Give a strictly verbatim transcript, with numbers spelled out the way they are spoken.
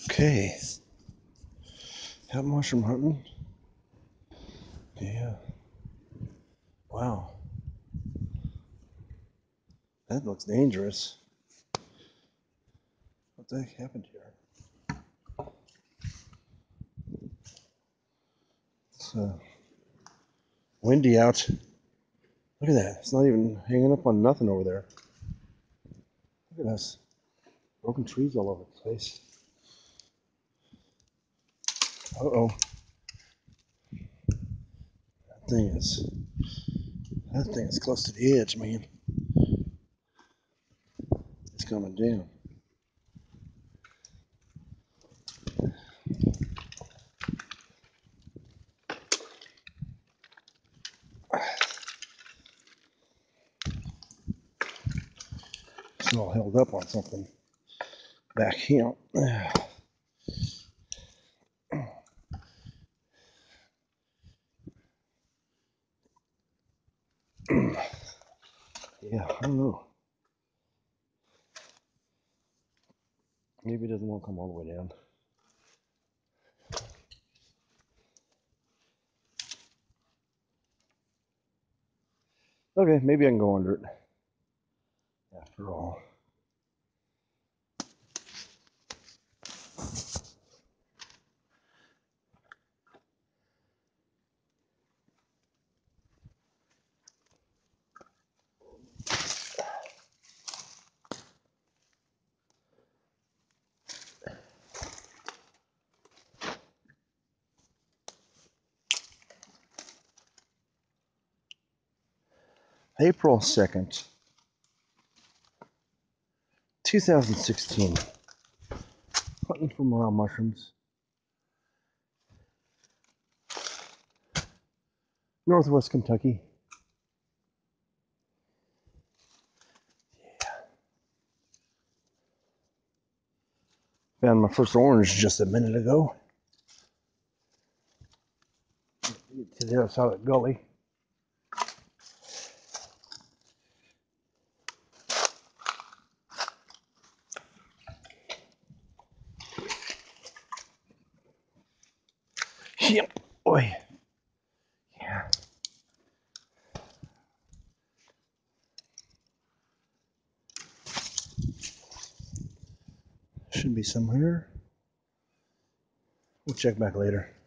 Okay. Out mushroom hunting. Yeah. Wow. That looks dangerous. What the heck happened here? It's uh, windy out. Look at that. It's not even hanging up on nothing over there. Look at us. Broken trees all over the place. Uh-oh. That thing is... That thing is close to the edge, man. It's coming down. It's all held up on something back here. Yeah, I don't know. Maybe it doesn't want to come all the way down. Okay, maybe I can go under it. After all. April second, two thousand sixteen. Hunting for morel mushrooms. Northwest Kentucky. Yeah. Found my first orange just a minute ago. To the other side of the gully. Yep. Boy. Yeah. Should be somewhere. We'll check back later.